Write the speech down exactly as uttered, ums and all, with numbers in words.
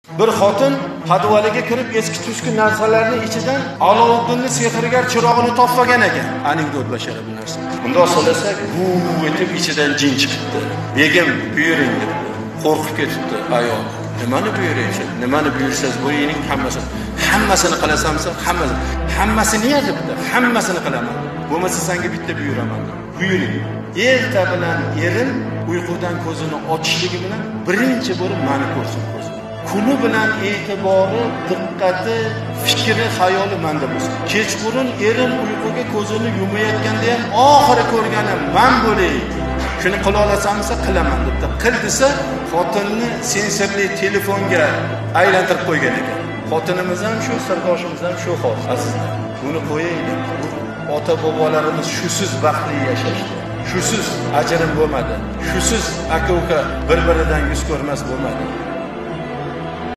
Bir xotin padvaliga kirib eski tushki narsalarning ichidan Alovuddinning sehrgar chirog'ini topgan ekan. Anekdotlashadi bu narsa. Bundoq so'rasak, bu etib ichidan jin chiqibdi. Begim buyuring dedi. Qo'rqib ketibdi ayol. Nimani buyuraysiz? Nimani buyursangiz bo'yining hammasini. Hammasini qilasamsa, hammasini. Hammasini ya debdi. Hammasini qilaman. Bo'lmasa senga bitta buyuraman. Buyuring. Erta bilan erim uyqudan ko'zini ochishligi bilan birinchi bo'lib meni ko'rsin ko'zi. Kuni bilan e'tibori, diqqati, fikri, xayoli menda bo'lsin. Kechqurun erim uyquga ko'zini yumayotganda ham oxiri ko'rganim men bo'lay. Shuni qila olasamsa qilaman debdi. Qil desa, xotinni sensorli telefonga aylantirib qo'ygan ekan. Xotinimiz ham shu, sirdoshimiz ham shu hol. Azizlar, buni qo'yaylik. Ota bobolarimiz shusiz baxtli yashashdi. Shusiz ajrim bo'lmadi. Shusiz aka-uka bir-biridan yuz ko'rmas bo'lmadi.